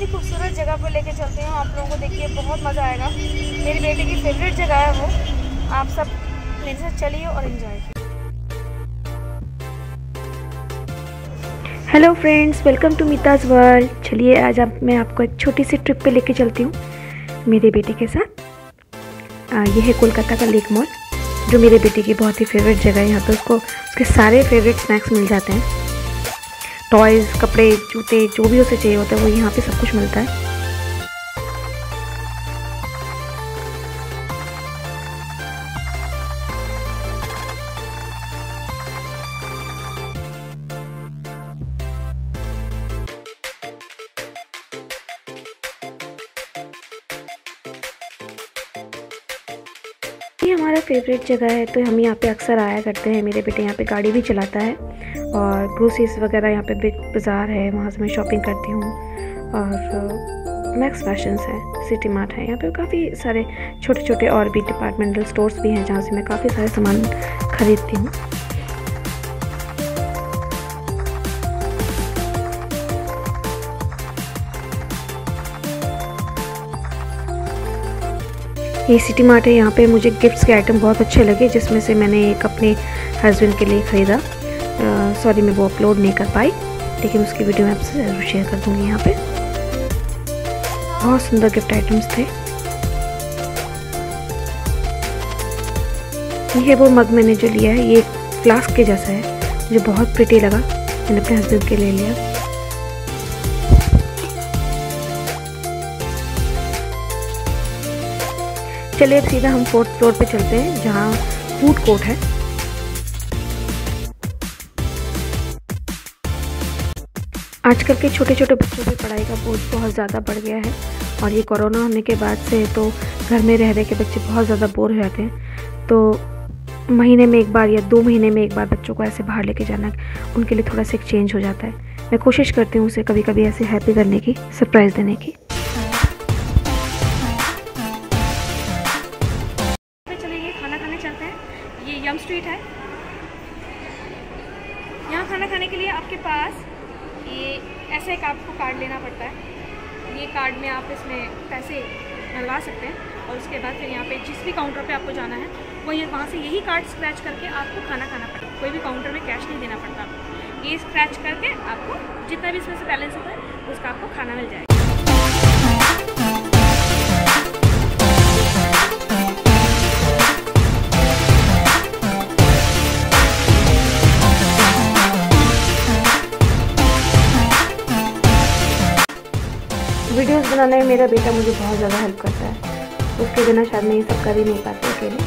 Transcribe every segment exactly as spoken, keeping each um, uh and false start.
ही खूबसूरत जगह पर लेके चलती हूँ आप लोगों को। देखिए बहुत मज़ा आएगा। मेरी बेटे की फेवरेट जगह है वो। आप सब मेरे साथ चलिए और एंजॉय कीजिए। Hello friends, welcome to Meeta's world. चलिए आज आप मैं आपको एक छोटी सी ट्रिप पे लेके चलती हूँ मेरे बेटे के साथ। आ, ये है कोलकाता का लेक मॉल, जो मेरे बेटे की बहुत ही फेवरेट जगह है। यहाँ पे उसको उसके सारे फेवरेट स्नैक्स मिल जाते हैं। टॉयज़, कपड़े, जूते, जो भी उसे चाहिए होता है वो यहाँ पे सब कुछ मिलता है। ये हमारा फेवरेट जगह है तो हम यहाँ पे अक्सर आया करते हैं। मेरे बेटे यहाँ पे गाड़ी भी चलाता है और ग्रोसरीज वगैरह यहाँ पे बिग बाज़ार है, वहाँ से मैं शॉपिंग करती हूँ। और मैक्स फैशंस है, सिटी मार्ट है, यहाँ पे काफ़ी सारे छोटे छोटे और भी डिपार्टमेंटल स्टोर्स भी हैं जहाँ से मैं काफ़ी सारे सामान खरीदती हूँ। ये सिटी मार्ट है। यहाँ पे मुझे गिफ्ट्स के आइटम बहुत अच्छे लगे, जिसमें से मैंने एक अपने हस्बैंड के लिए ख़रीदा। सॉरी मैं वो अपलोड नहीं कर पाई, लेकिन उसकी वीडियो मैं आपसे ज़रूर शेयर कर दूँगी। यहाँ पे बहुत सुंदर गिफ्ट आइटम्स थे। ये वो मग मैंने जो लिया है, ये फ्लास्क के जैसा है, मुझे बहुत प्रिटी लगा, मैंने अपने हस्बैंड के लिए लिया। चलिए अब सीधा हम फोर्थ फ्लोर पे चलते हैं जहाँ फूड कोर्ट है। आजकल के छोटे छोटे बच्चों पे पढ़ाई का बोझ बहुत ज़्यादा बढ़ गया है और ये कोरोना होने के बाद से तो घर में रह रह के बच्चे बहुत ज़्यादा बोर हो जाते हैं। तो महीने में एक बार या दो महीने में एक बार बच्चों को ऐसे बाहर लेके जाना, उनके लिए थोड़ा सा एक चेंज हो जाता है। मैं कोशिश करती हूँ उसे कभी कभी ऐसे हैप्पी करने की, सरप्राइज़ देने की। यम स्ट्रीट है। यहाँ खाना खाने के लिए आपके पास ये ऐसा एक आपको कार्ड लेना पड़ता है। ये कार्ड में आप इसमें पैसे डलवा सकते हैं और उसके बाद फिर यहाँ पे जिस भी काउंटर पे आपको जाना है वहीं वहाँ से यही कार्ड स्क्रैच करके आपको खाना खाना पड़ता है। कोई भी काउंटर में कैश नहीं देना पड़ता आपको। ये स्क्रैच करके आपको जितना भी इसमें से बैलेंस होता है उसका आपको खाना मिल जाएगा। वीडियोस बनाने में मेरा बेटा मुझे बहुत ज़्यादा हेल्प करता है, उसके बिना शायद मैं ये सब कर ही नहीं पाती अकेले।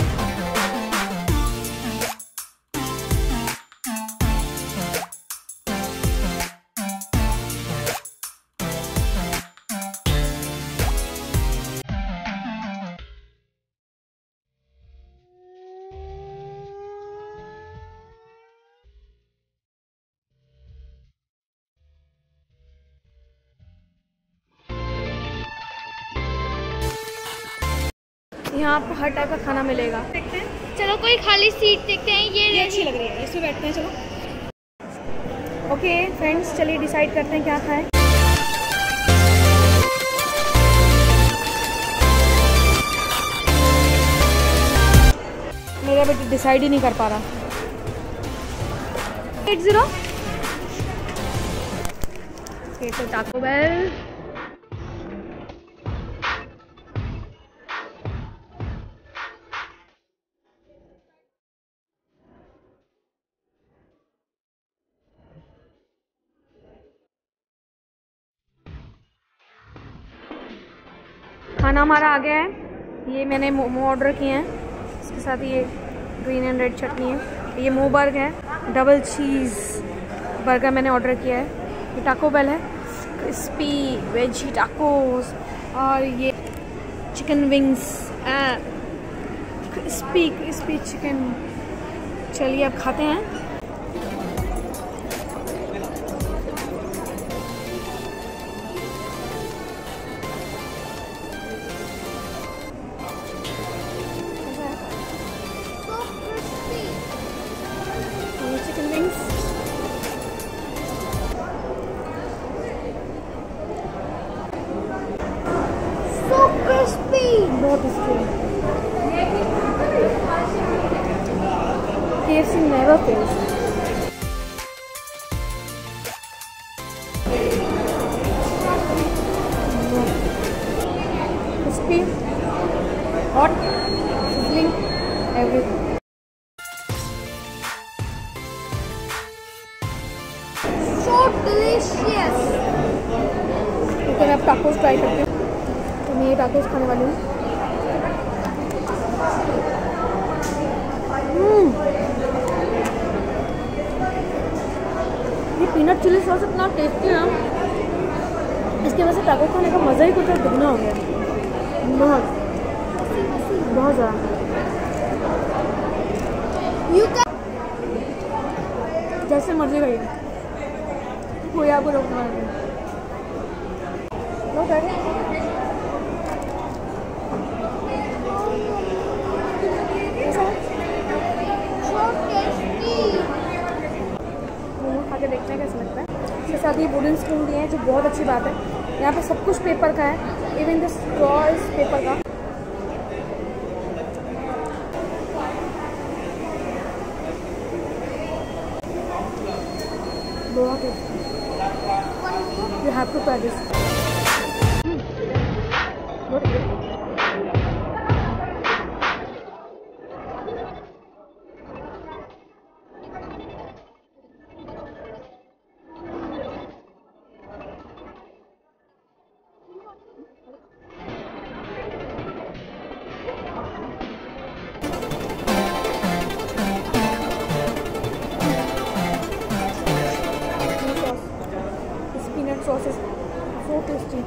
यहाँ आपको हर टाइप का खाना मिलेगा। देखते हैं, चलो कोई खाली सीट देखते हैं। ये ये अच्छी लग रही है, इसमें बैठते हैं। चलो ओके फ्रेंड्स, चलिए डिसाइड करते हैं क्या खाएं। मेरा बेटा डिसाइड ही नहीं कर पा रहा। एट जीरो तो टाको बेल। खाना हमारा आ गया है। ये मैंने मोमो ऑर्डर किए हैं, इसके साथ ये ग्रीन एंड रेड चटनी है। ये मोमो बर्गर है, डबल चीज़ बर्गर मैंने ऑर्डर किया है। ये टाको बेल है, क्रिस्पी वेजी टाकोस, और ये chicken wings, crispy crispy chicken. चलिए अब खाते हैं। Chicken wings K F C never fails. Crispy, hot, sizzling, everything. So delicious. तो मैं अब टाकोस ट्राई करती हूँ। तो मैं ये टाकोस खाने वाली हूँ। ये पीनट चिली सॉस इतना टेस्टी है, इसकी वजह से टाकोस खाने का मज़ा ही कुछ दुगना हो गया। बहुत बहुत ज़्यादा। जैसे मर्जी खाइए, कोई आपको रोकने वाला नहीं। मोमो खा के देखते हैं कैसा लगता है। इसके साथ ये वुडन स्पून दिए हैं, जो बहुत अच्छी बात है। यहाँ पे सब कुछ पेपर का है, even this straw is paper का। बहुत you have to try this. Peanut sauce is so tasty.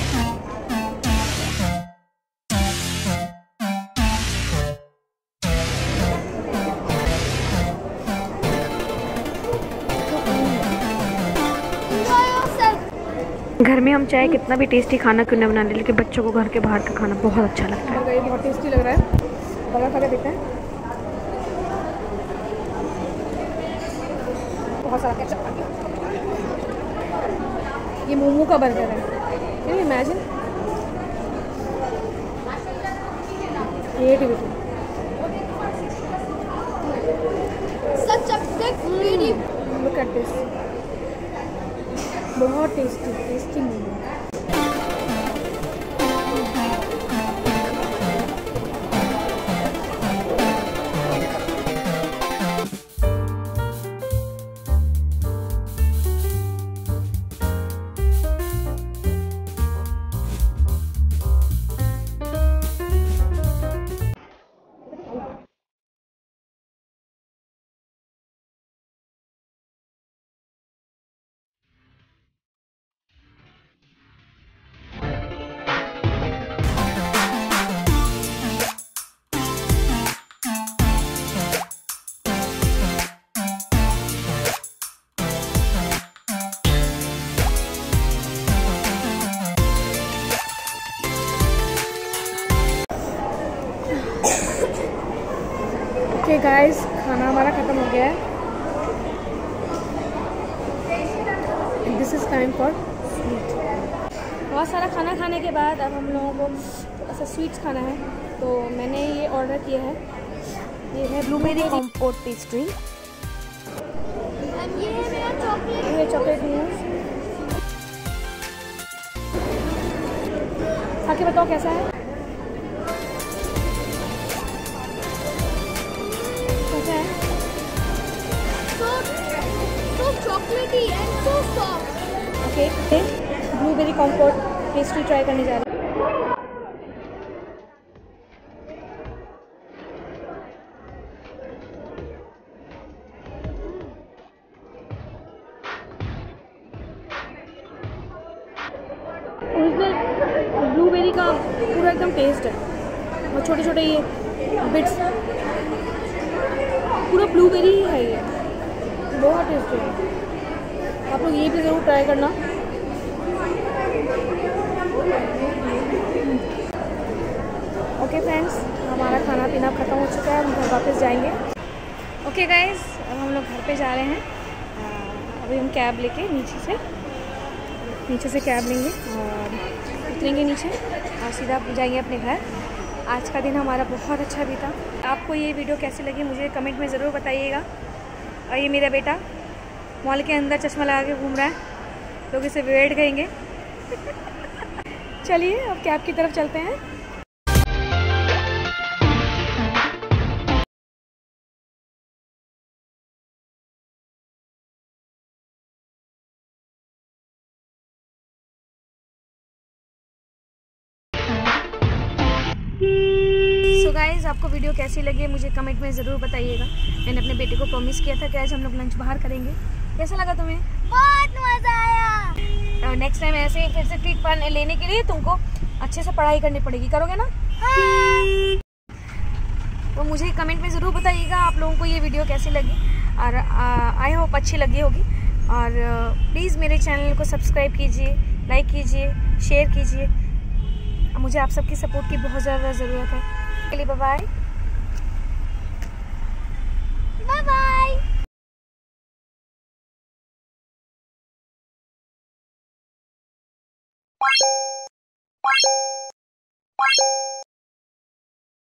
घर में हम चाहे कितना भी टेस्टी खाना क्यों न बना ले, लेकिन बच्चों को घर के बाहर का खाना बहुत अच्छा लगता है। ये बहुत टेस्टी लग रहा है। बर्गर खा के देखते हैं। बहुत सारा केचप। ये मोमो का बर्गर है। Can you imagine? Creativity. Such a big beauty. Look at this. बहुत tasty tasty momo. Okay guys, खाना हमारा ख़त्म हो गया है। This is time for sweet. बहुत सारा खाना खाने के बाद अब हम लोगों को थोड़ा सा स्वीट्स खाना है, तो मैंने ये ऑर्डर किया है। ये है ब्लूबेरी कंपोट पेस्ट्री। And ये है मेरा चॉकलेट। ये चॉकलेट न्यूज़। खा के बताओ कैसा है। Chocolatey and so soft. Okay, blueberry compote pastry try करने जा रहे हैं। ओरिजिनल ब्लूबेरी का पूरा एकदम टेस्ट है, और छोटे छोटे ये बिट्स, पूरा ब्लूबेरी ही है। ये बहुत टेस्टी है, आप लोग ये भी ज़रूर ट्राई करना। ओके फ्रेंड्स, हमारा खाना पीना ख़त्म हो चुका है, हम घर वापस जाएंगे। ओके गाइस, अब हम लोग घर पे जा रहे हैं। अभी हम कैब लेके नीचे से नीचे से कैब लेंगे और उतरेंगे नीचे और सीधा जाएंगे अपने घर। आज का दिन हमारा बहुत अच्छा बीता। आपको ये वीडियो कैसी लगी मुझे कमेंट में ज़रूर बताइएगा। और ये मेरा बेटा मॉल के अंदर चश्मा लगा के घूम रहा है, लोग इसे वेट कहेंगे। चलिए अब कैब की तरफ चलते हैं। सो गाइज, आपको वीडियो कैसी लगी मुझे कमेंट में ज़रूर बताइएगा। मैंने अपने बेटे को प्रॉमिस किया था कि आज हम लोग लंच बाहर करेंगे। कैसा लगा तुम्हें? बहुत मजा आया। और नेक्स्ट टाइम ऐसे फिर से ट्रीट पाने लेने के लिए तुमको अच्छे से पढ़ाई करनी पड़ेगी। करोगे ना? हाँ। तो मुझे कमेंट में ज़रूर बताइएगा आप लोगों को ये वीडियो कैसी लगी, और आई होप अच्छी लगी होगी। और प्लीज़ मेरे चैनल को सब्सक्राइब कीजिए, लाइक कीजिए, शेयर कीजिए। मुझे आप सबकी सपोर्ट की बहुत ज़्यादा ज़रूरत है। के लिए बाय बाय बाय बाय।